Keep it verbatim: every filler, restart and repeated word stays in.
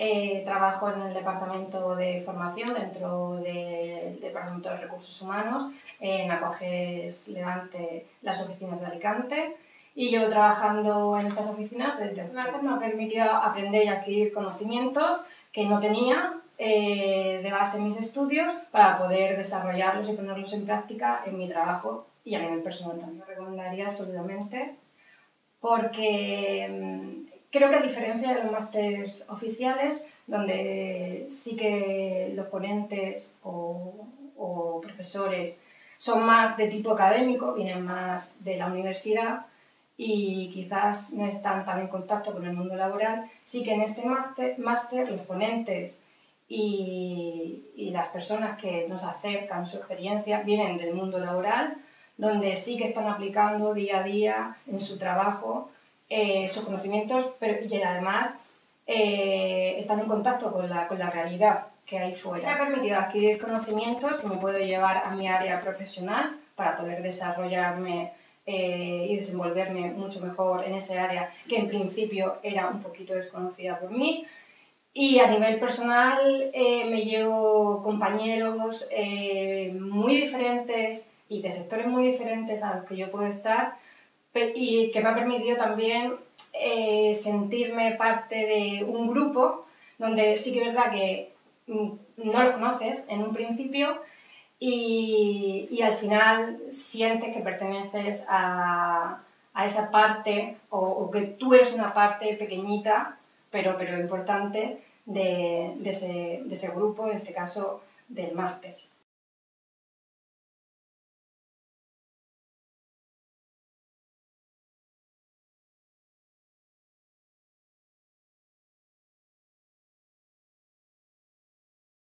eh, trabajo en el departamento de formación dentro del departamento de recursos humanos, en Acoges Levante, las oficinas de Alicante, y llevo trabajando en estas oficinas desde octubre. Me ha permitido aprender y adquirir conocimientos que no tenía eh, de base en mis estudios para poder desarrollarlos y ponerlos en práctica en mi trabajo y a nivel personal también. Lo recomendaría absolutamente porque mmm, creo que a diferencia de los másteres oficiales, donde sí que los ponentes o, o profesores son más de tipo académico, vienen más de la universidad y quizás no están tan en contacto con el mundo laboral, sí que en este máster, máster los ponentes y, y las personas que nos acercan su experiencia vienen del mundo laboral, donde sí que están aplicando día a día en su trabajo eh, sus conocimientos, pero, y además eh, están en contacto con la, con la realidad que hay fuera. Me ha permitido adquirir conocimientos que me puedo llevar a mi área profesional para poder desarrollarme eh, y desenvolverme mucho mejor en ese área que en principio era un poquito desconocida por mí. Y a nivel personal eh, me llevo compañeros eh, muy diferentes y de sectores muy diferentes a los que yo puedo estar, y que me ha permitido también eh, sentirme parte de un grupo donde sí que es verdad que no los conoces en un principio y, y al final sientes que perteneces a, a esa parte o, o que tú eres una parte pequeñita pero, pero importante de, de, ese, de ese grupo, en este caso del máster.